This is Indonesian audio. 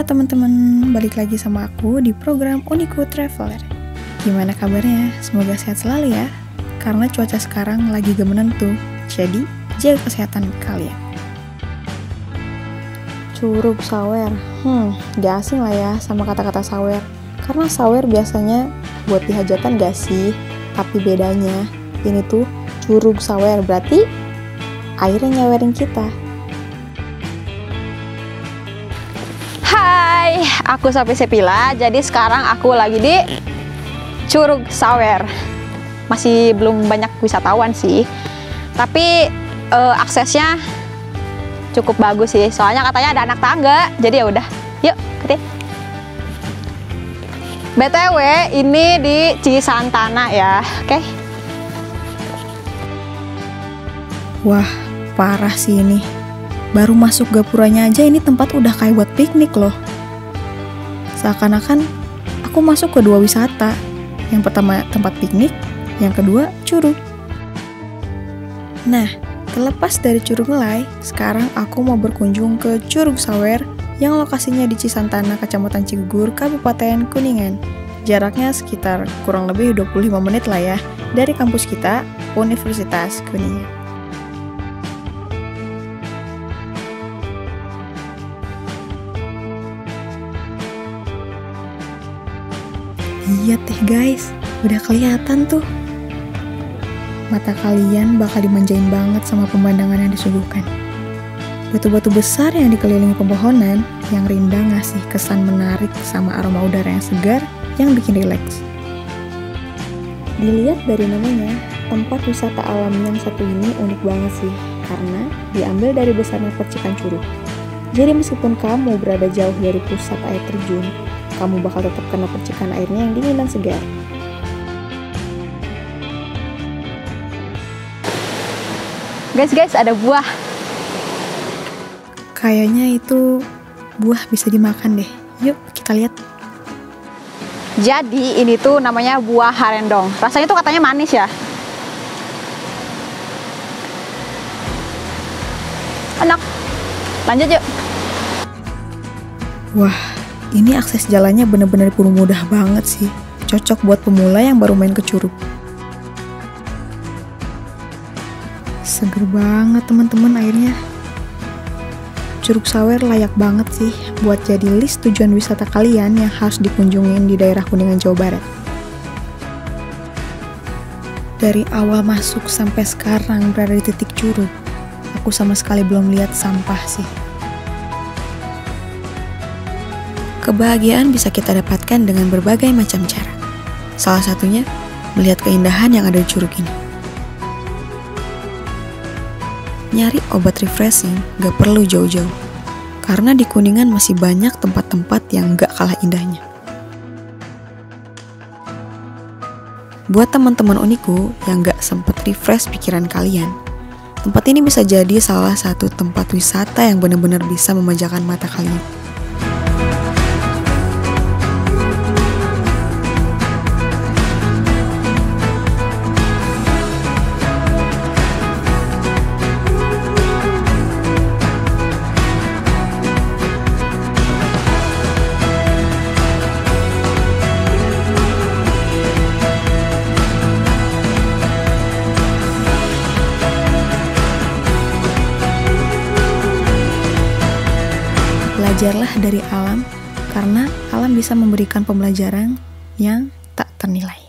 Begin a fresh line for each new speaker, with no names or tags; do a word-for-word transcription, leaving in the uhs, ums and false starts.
teman-teman, balik lagi sama aku di program Uniku Traveler. Gimana kabarnya? Semoga sehat selalu ya. Karena cuaca sekarang lagi gak menentu, jadi jaga kesehatan kalian. Curug sawer, hmm gak asing lah ya sama kata-kata sawer. Karena sawer biasanya buat di hajatan gak sih? Tapi bedanya, ini tuh curug sawer, berarti airnya nyawerin kita.
Hai, aku Sophie Sepila. Jadi sekarang aku lagi di Curug Sawer. Masih belum banyak wisatawan sih, tapi uh, aksesnya cukup bagus sih. Soalnya katanya ada anak tangga. Jadi ya udah, yuk kita. B T W ini di Cisantana ya, oke? Okay?
Wah, parah sih ini. Baru masuk gapuranya aja ini tempat udah kayak buat piknik loh. Seakan-akan aku masuk ke dua wisata. Yang pertama tempat piknik, yang kedua curug. Nah, terlepas dari Curug Ngelai, sekarang aku mau berkunjung ke Curug Sawer yang lokasinya di Cisantana, Kecamatan Cigugur, Kabupaten Kuningan. Jaraknya sekitar kurang lebih dua puluh lima menit lah ya dari kampus kita, Universitas Kuningan. Iya teh guys, udah kelihatan tuh. Mata kalian bakal dimanjain banget sama pemandangan yang disuguhkan. Batu-batu besar yang dikelilingi pepohonan yang rindang ngasih kesan menarik sama aroma udara yang segar yang bikin rileks. Dilihat dari namanya, tempat wisata alam yang satu ini unik banget sih, karena diambil dari besarnya percikan curug. Jadi meskipun kamu berada jauh dari pusat air terjun, kamu bakal tetap kena percikan airnya yang dingin dan segar.
Guys, guys, ada buah.
Kayaknya itu buah bisa dimakan deh. Yuk, kita lihat.
Jadi, ini tuh namanya buah harendong. Rasanya tuh katanya manis ya. Enak. Lanjut yuk.
Wah, ini akses jalannya bener-bener mudah banget sih. Cocok buat pemula yang baru main ke curug. Seger banget teman-teman airnya. Curug Sawer layak banget sih buat jadi list tujuan wisata kalian yang harus dikunjungin di daerah Kuningan, Jawa Barat. Dari awal masuk sampai sekarang berada di titik curug, aku sama sekali belum lihat sampah sih. Kebahagiaan bisa kita dapatkan dengan berbagai macam cara. Salah satunya, melihat keindahan yang ada di curug ini. Nyari obat refreshing gak perlu jauh-jauh, karena di Kuningan masih banyak tempat-tempat yang gak kalah indahnya. Buat teman-teman Uniku yang gak sempet refresh pikiran kalian, tempat ini bisa jadi salah satu tempat wisata yang benar-benar bisa memanjakan mata kalian. Belajarlah dari alam, karena alam bisa memberikan pembelajaran yang tak ternilai.